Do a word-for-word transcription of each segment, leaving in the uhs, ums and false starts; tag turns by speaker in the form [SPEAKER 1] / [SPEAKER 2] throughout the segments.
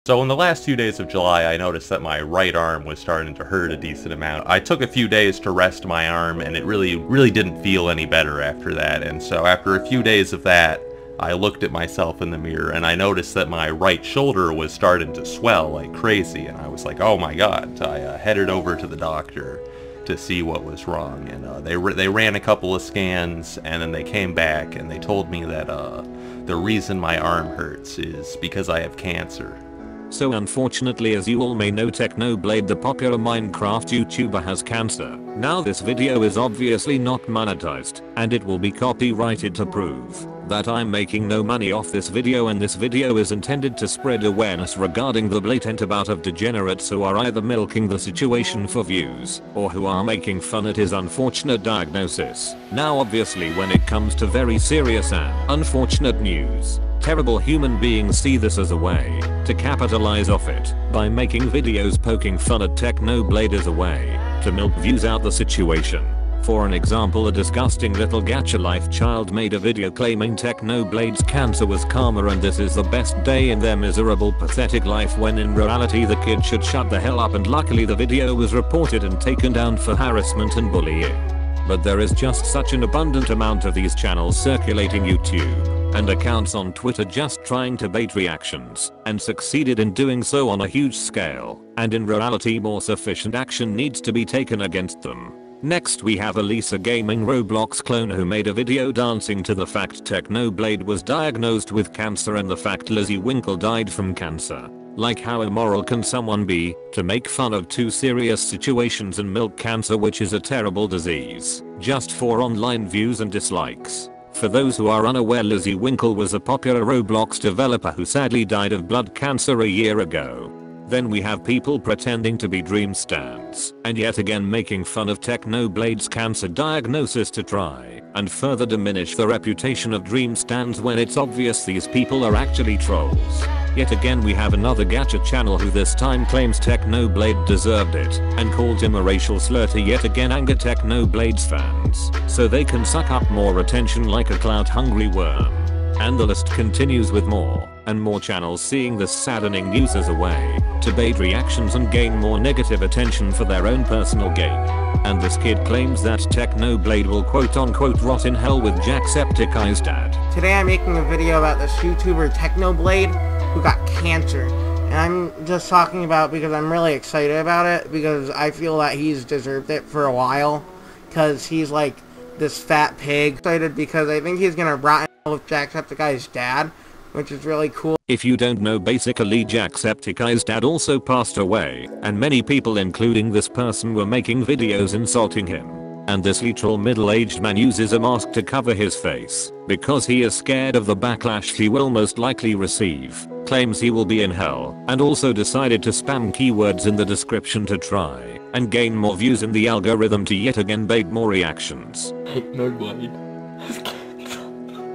[SPEAKER 1] So in the last few days of July, I noticed that my right arm was starting to hurt a decent amount. I took a few days to rest my arm, and it really, really didn't feel any better after that. And so after a few days of that, I looked at myself in the mirror, and I noticed that my right shoulder was starting to swell like crazy. And I was like, oh my god. I uh, headed over to the doctor to see what was wrong. And uh, they, they ran a couple of scans, and then they came back, and they told me that uh, the reason my arm hurts is because I have cancer.
[SPEAKER 2] So unfortunately, as you all may know, Technoblade, the popular Minecraft YouTuber, has cancer. Now this video is obviously not monetized, and it will be copyrighted to prove that I'm making no money off this video, and this video is intended to spread awareness regarding the blatant bout of degenerates who are either milking the situation for views, or who are making fun at his unfortunate diagnosis. Now obviously, when it comes to very serious and unfortunate news, terrible human beings see this as a way to capitalize off it by making videos poking fun at Technoblade as a way to milk views out the situation. For an example, a disgusting little gacha life child made a video claiming Technoblade's cancer was karma and this is the best day in their miserable pathetic life, when in reality the kid should shut the hell up, and luckily the video was reported and taken down for harassment and bullying. But there is just such an abundant amount of these channels circulating YouTube and accounts on Twitter just trying to bait reactions, and succeeded in doing so on a huge scale, and in reality more sufficient action needs to be taken against them. Next we have Elisa Gaming, Roblox clone, who made a video dancing to the fact Technoblade was diagnosed with cancer and the fact Lizzie Winkle died from cancer. Like, how immoral can someone be to make fun of two serious situations and milk cancer, which is a terrible disease, just for online views and dislikes? For those who are unaware, Lizzie Winkle was a popular Roblox developer who sadly died of blood cancer a year ago. Then we have people pretending to be dream stands and yet again making fun of Technoblade's cancer diagnosis to try and further diminish the reputation of dream stands, when it's obvious these people are actually trolls. Yet again we have another gacha channel who this time claims Technoblade deserved it and called him a racial slur to yet again anger Technoblade's fans so they can suck up more attention like a clout hungry worm. And the list continues with more and more channels seeing this saddening news as a way to bait reactions and gain more negative attention for their own personal gain. And this kid claims that Technoblade will quote unquote rot in hell with Jacksepticeye's dad.
[SPEAKER 3] Today I'm making a video about this YouTuber Technoblade who got cancer. And I'm just talking about because I'm really excited about it, because I feel that he's deserved it for a while. Because he's like this fat pig. Excited because I think he's gonna rot in hell with Jacksepticeye's dad, which is really cool.
[SPEAKER 2] If you don't know, basically Jacksepticeye's dad also passed away, and many people including this person were making videos insulting him. And this literal middle-aged man uses a mask to cover his face because he is scared of the backlash he will most likely receive, claims he will be in hell, and also decided to spam keywords in the description to try and gain more views in the algorithm to yet again bait more reactions.
[SPEAKER 4] Technoblade has cancer.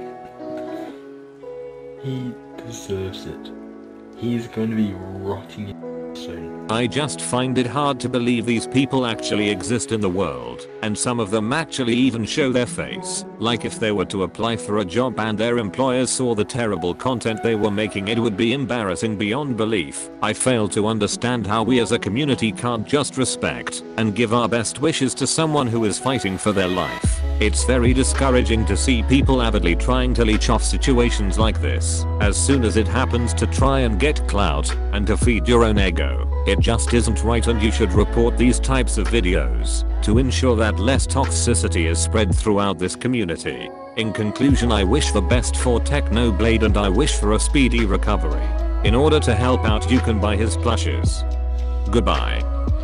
[SPEAKER 4] He deserves it. He is going to be rotting soon.
[SPEAKER 2] I just find it hard to believe these people actually exist in the world, and some of them actually even show their face. Like, if they were to apply for a job and their employers saw the terrible content they were making, it would be embarrassing beyond belief. I fail to understand how we as a community can't just respect and give our best wishes to someone who is fighting for their life. It's very discouraging to see people avidly trying to leech off situations like this as soon as it happens to try and get clout and to feed your own ego. It just isn't right, and you should report these types of videos to ensure that less toxicity is spread throughout this community. In conclusion, I wish the best for Technoblade and I wish for a speedy recovery. In order to help out, you can buy his plushes. Goodbye.